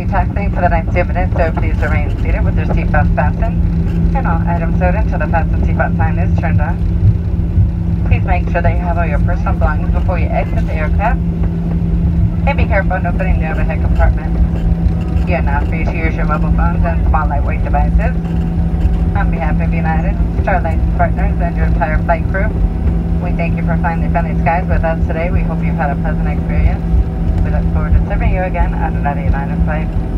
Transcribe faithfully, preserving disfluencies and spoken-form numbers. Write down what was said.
be taxiing for the next two minutes, so please remain seated with your seatbelt fastened and all items stowed until the fasten seatbelt sign is turned on. Please make sure that you have all your personal belongings before you exit the aircraft. And be careful in opening the overhead compartment. You are now free to use your mobile phones and small lightweight devices. On behalf of United, Starlight Partners, and your entire flight crew, we thank you for flying the Friendly Skies with us today. We hope you've had a pleasant experience. We look forward to serving you again on another United flight.